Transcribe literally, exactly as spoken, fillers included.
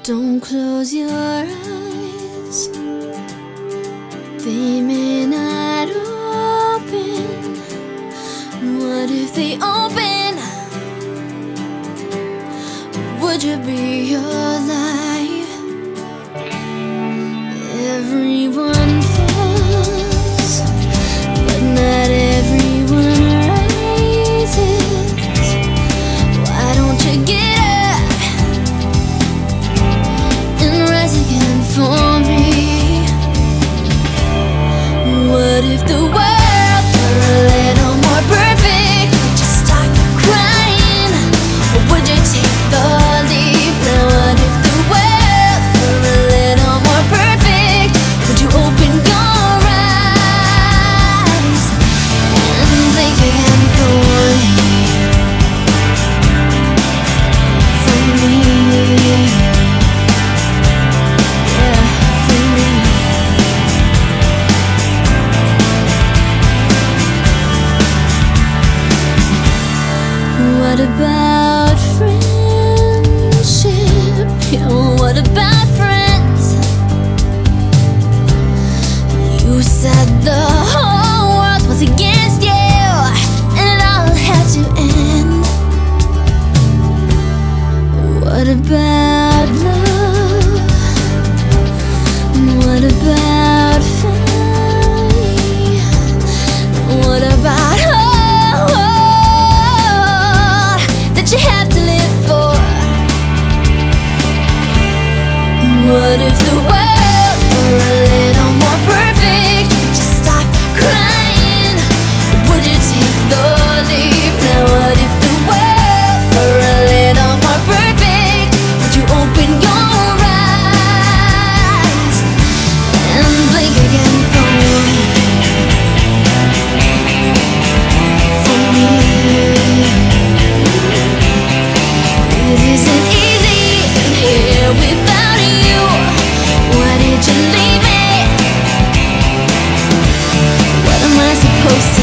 Don't close your eyes, they may not open. What if they open? Would you be alive? Everyone falls, but not everyone rises. Why don't you get up and rise again for me? What if the world were a little more perfect? Would you stop crying, or would you take the leap? Now what if the world were a little more perfect? Would you open your eyes and think again for me? For me, yeah, for me. What about friendship? Yeah, what about friends? You said the whole world was against you, and it all had to end. What about love? What about family? What about hope that you have to live for? What if the world were a little more perfect? Would you stop crying, or would you take the leap? Now what if the world were a little more perfect? Would you open your eyes and blink again for me? For me. It isn't easy here without you. Why did you leave me? What am I supposed to